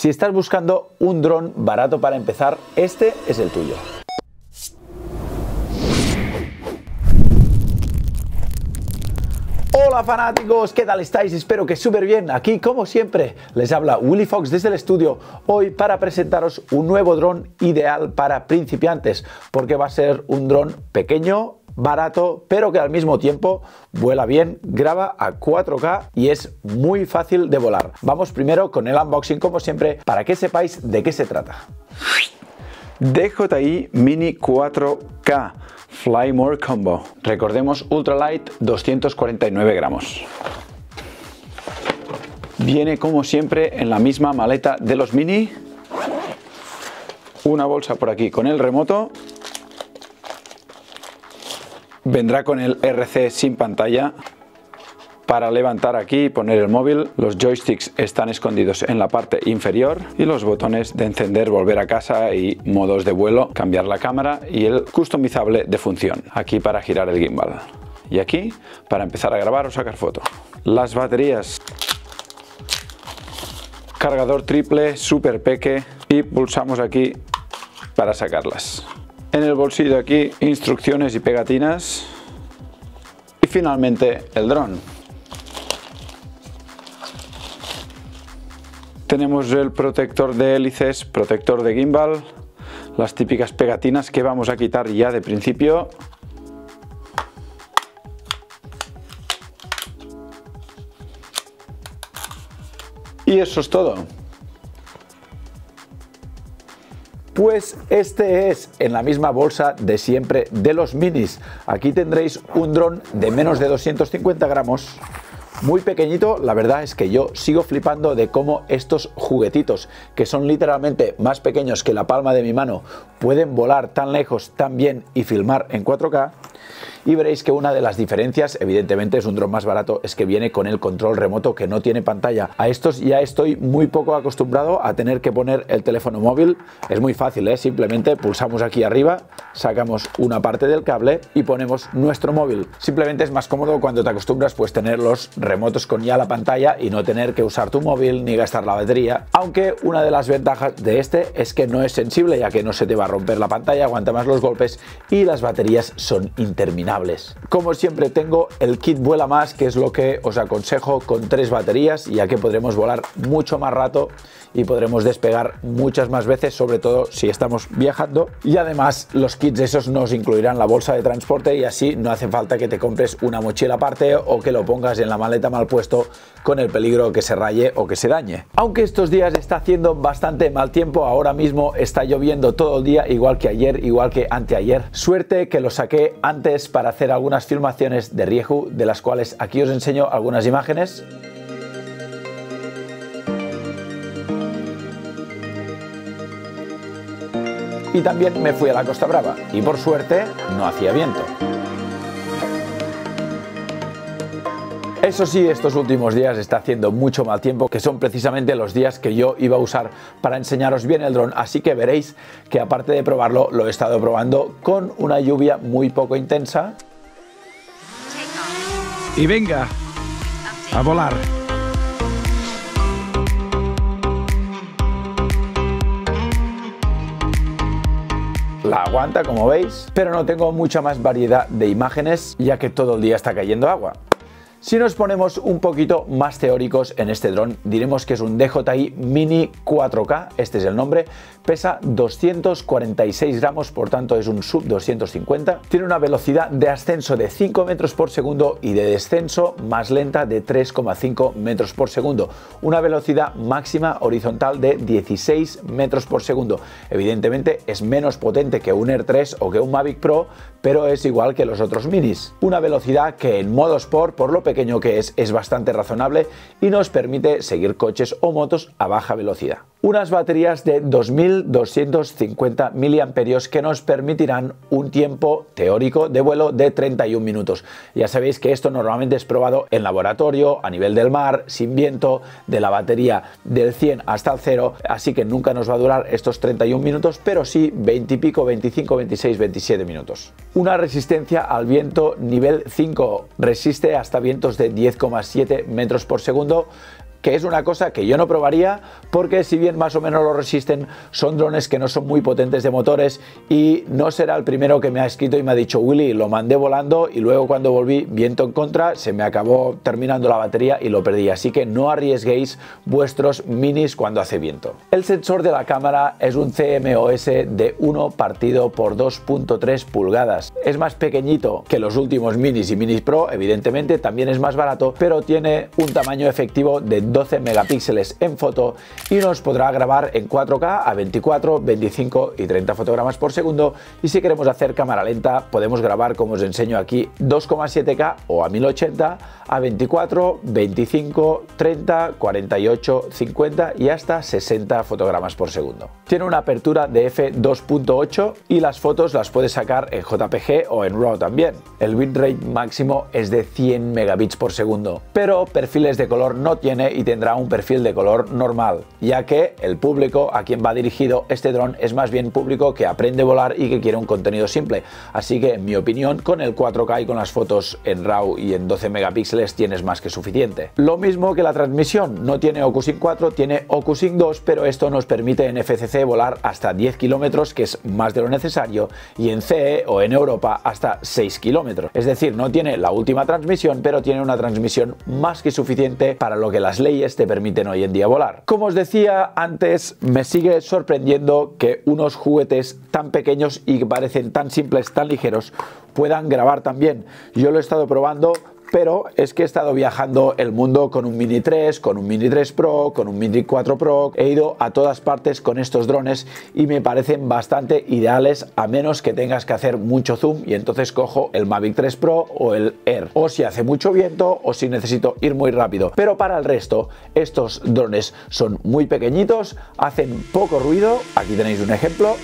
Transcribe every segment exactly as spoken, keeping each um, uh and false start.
Si estás buscando un dron barato para empezar, este es el tuyo. Hola fanáticos, ¿qué tal estáis? Espero que súper bien. Aquí, como siempre, les habla Willy Fox desde el estudio, hoy para presentaros un nuevo dron ideal para principiantes, porque va a ser un dron pequeño, barato, pero que al mismo tiempo vuela bien, graba a cuatro K y es muy fácil de volar. Vamos primero con el unboxing, como siempre, para que sepáis de qué se trata. D J I Mini cuatro K Fly More Combo. Recordemos, ultralight, doscientos cuarenta y nueve gramos. Viene como siempre en la misma maleta de los Mini. Una bolsa por aquí con el remoto. Vendrá con el R C sin pantalla para levantar aquí y poner el móvil. Los joysticks están escondidos en la parte inferior y los botones de encender, volver a casa y modos de vuelo, cambiar la cámara y el customizable de función. Aquí para girar el gimbal y aquí para empezar a grabar o sacar foto. Las baterías, cargador triple, super peque y pulsamos aquí para sacarlas. En el bolsillo aquí instrucciones y pegatinas y finalmente el dron. Tenemos el protector de hélices, protector de gimbal, las típicas pegatinas que vamos a quitar ya de principio. Y eso es todo. Pues este es en la misma bolsa de siempre de los Minis. Aquí tendréis un dron de menos de doscientos cincuenta gramos, muy pequeñito. La verdad es que yo sigo flipando de cómo estos juguetitos, que son literalmente más pequeños que la palma de mi mano, pueden volar tan lejos, tan bien y filmar en cuatro K. Y veréis que una de las diferencias, evidentemente es un dron más barato, es que viene con el control remoto que no tiene pantalla. A estos ya estoy muy poco acostumbrado a tener que poner el teléfono móvil. Es muy fácil, ¿eh? Simplemente pulsamos aquí arriba, sacamos una parte del cable y ponemos nuestro móvil. Simplemente es más cómodo cuando te acostumbras pues tener los remotos con ya la pantalla y no tener que usar tu móvil ni gastar la batería. Aunque una de las ventajas de este es que no es sensible, ya que no se te va a romper la pantalla, aguanta más los golpes y las baterías son interminables. Como siempre tengo el kit Vuela Más, que es lo que os aconsejo, con tres baterías, ya que podremos volar mucho más rato y podremos despegar muchas más veces, sobre todo si estamos viajando. Y además los kits esos nos incluirán la bolsa de transporte y así no hace falta que te compres una mochila aparte o que lo pongas en la maleta mal puesto con el peligro que se raye o que se dañe. Aunque estos días está haciendo bastante mal tiempo, ahora mismo está lloviendo todo el día, igual que ayer, igual que anteayer. Suerte que lo saqué antes para hacer algunas filmaciones de Rieju, de las cuales aquí os enseño algunas imágenes. Y también me fui a la Costa Brava y por suerte no hacía viento. Eso sí, estos últimos días está haciendo mucho mal tiempo, que son precisamente los días que yo iba a usar para enseñaros bien el dron, así que veréis que aparte de probarlo, lo he estado probando con una lluvia muy poco intensa. Y venga, a volar. La aguanta, como veis, pero no tengo mucha más variedad de imágenes, ya que todo el día está cayendo agua. Si nos ponemos un poquito más teóricos en este dron, diremos que es un D J I Mini cuatro K, este es el nombre, pesa doscientos cuarenta y seis gramos, por tanto es un sub doscientos cincuenta, tiene una velocidad de ascenso de cinco metros por segundo y de descenso más lenta de tres coma cinco metros por segundo, una velocidad máxima horizontal de dieciséis metros por segundo. Evidentemente es menos potente que un Air tres o que un Mavic Pro, pero es igual que los otros Minis. Una velocidad que en modo Sport, por lo pequeño que es, es bastante razonable y nos permite seguir coches o motos a baja velocidad. Unas baterías de dos mil doscientos cincuenta miliamperios que nos permitirán un tiempo teórico de vuelo de treinta y un minutos. Ya sabéis que esto normalmente es probado en laboratorio, a nivel del mar, sin viento, de la batería del cien hasta el cero, así que nunca nos va a durar estos treinta y un minutos, pero sí veinte y pico, veinticinco, veintiséis, veintisiete minutos. Una resistencia al viento nivel cinco, resiste hasta vientos de diez coma siete metros por segundo. que es una cosa que yo no probaría porque si bien más o menos lo resisten, son drones que no son muy potentes de motores y no será el primero que me ha escrito y me ha dicho: Willy, lo mandé volando y luego cuando volví, viento en contra, se me acabó terminando la batería y lo perdí. Así que no arriesguéis vuestros minis cuando hace viento. El sensor de la cámara es un C M O S de uno partido por dos punto tres pulgadas. Es más pequeñito que los últimos minis y minis Pro, evidentemente, también es más barato, pero tiene un tamaño efectivo de doce megapíxeles en foto y nos podrá grabar en cuatro K a veinticuatro, veinticinco y treinta fotogramas por segundo. Y si queremos hacer cámara lenta, podemos grabar, como os enseño aquí, dos coma siete K o a mil ochenta a veinticuatro, veinticinco, treinta, cuarenta y ocho, cincuenta y hasta sesenta fotogramas por segundo. Tiene una apertura de efe dos punto ocho y las fotos las puedes sacar en J P G o en RAW también. El bitrate máximo es de cien megabits por segundo, pero perfiles de color no tiene y tendrá un perfil de color normal, ya que el público a quien va dirigido este dron es más bien público que aprende a volar y que quiere un contenido simple. Así que, en mi opinión, con el cuatro K y con las fotos en RAW y en doce megapíxeles tienes más que suficiente. Lo mismo que la transmisión, no tiene OcuSync cuatro, tiene OcuSync dos, pero esto nos permite en F C C volar hasta diez kilómetros, que es más de lo necesario, y en C E o en Europa hasta seis kilómetros. Es decir, no tiene la última transmisión, pero tiene una transmisión más que suficiente para lo que las leyes te permiten hoy en día volar. Como os decía antes, me sigue sorprendiendo que unos juguetes tan pequeños y que parecen tan simples, tan ligeros, puedan grabar también. Yo lo he estado probando, pero es que he estado viajando el mundo con un Mini tres, con un Mini tres Pro, con un Mini cuatro Pro. He ido a todas partes con estos drones y me parecen bastante ideales, a menos que tengas que hacer mucho zoom y entonces cojo el Mavic tres Pro o el Air, o si hace mucho viento o si necesito ir muy rápido. Pero para el resto, estos drones son muy pequeñitos, hacen poco ruido. Aquí tenéis un ejemplo.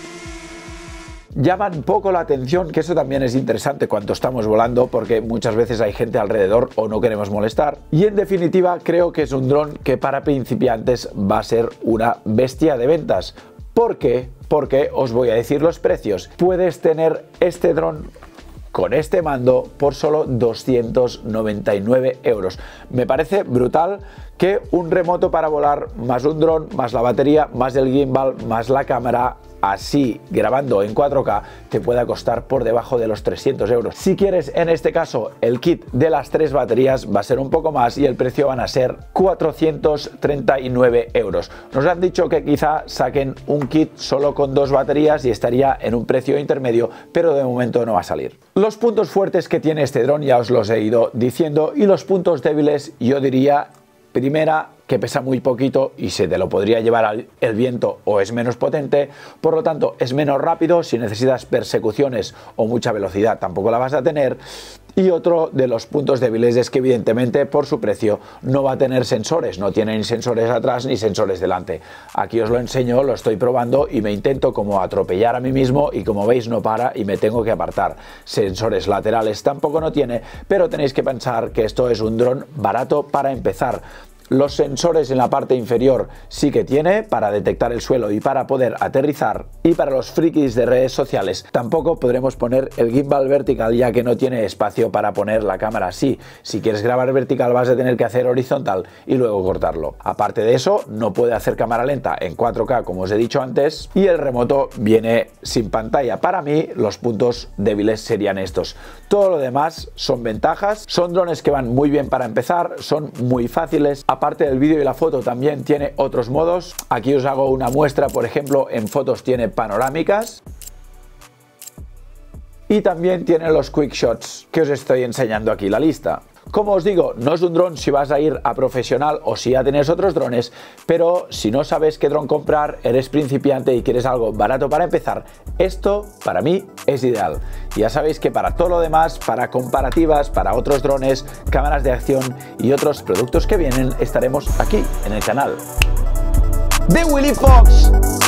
Llaman poco la atención, que eso también es interesante cuando estamos volando, porque muchas veces hay gente alrededor o no queremos molestar. Y en definitiva, creo que es un dron que para principiantes va a ser una bestia de ventas. ¿Por qué? Porque os voy a decir los precios. Puedes tener este dron con este mando por solo doscientos noventa y nueve euros. Me parece brutal que un remoto para volar, más un dron, más la batería, más el gimbal, más la cámara, así grabando en cuatro K, te pueda costar por debajo de los trescientos euros. Si quieres, en este caso, el kit de las tres baterías va a ser un poco más y el precio van a ser cuatrocientos treinta y nueve euros. Nos han dicho que quizá saquen un kit solo con dos baterías y estaría en un precio intermedio, pero de momento no va a salir. Los puntos fuertes que tiene este dron ya os los he ido diciendo, y los puntos débiles, yo diría, primera, que pesa muy poquito y se te lo podría llevar el viento o es menos potente, por lo tanto es menos rápido. Si necesitas persecuciones o mucha velocidad tampoco la vas a tener. Y otro de los puntos débiles es que evidentemente por su precio no va a tener sensores, no tiene ni sensores atrás ni sensores delante. Aquí os lo enseño, lo estoy probando y me intento como atropellar a mí mismo y como veis no para y me tengo que apartar. Sensores laterales tampoco no tiene, pero tenéis que pensar que esto es un dron barato para empezar. Los sensores en la parte inferior sí que tiene para detectar el suelo y para poder aterrizar, y para los frikis de redes sociales tampoco podremos poner el gimbal vertical, ya que no tiene espacio para poner la cámara así. Si quieres grabar vertical vas a tener que hacer horizontal y luego cortarlo. Aparte de eso, no puede hacer cámara lenta en cuatro K como os he dicho antes, y el remoto viene sin pantalla. Para mí los puntos débiles serían estos. Todo lo demás son ventajas. Son drones que van muy bien para empezar, son muy fáciles. Aparte del vídeo y la foto también tiene otros modos. Aquí os hago una muestra, por ejemplo, en fotos tiene panorámicas. Y también tiene los quick shots, que os estoy enseñando aquí la lista. Como os digo, no es un dron si vas a ir a profesional o si ya tienes otros drones, pero si no sabes qué dron comprar, eres principiante y quieres algo barato para empezar, esto para mí es ideal. Ya sabéis que para todo lo demás, para comparativas, para otros drones, cámaras de acción y otros productos que vienen, estaremos aquí en el canal de Willy Fox.